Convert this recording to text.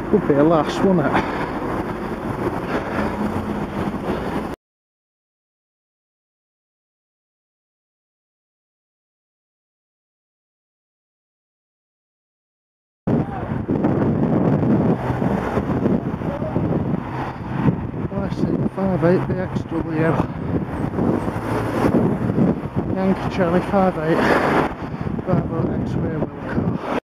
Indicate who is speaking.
Speaker 1: Would be a last, wouldn't it? YC58BXW. Yankee Charlie 58. Bravo X-ray Wilco.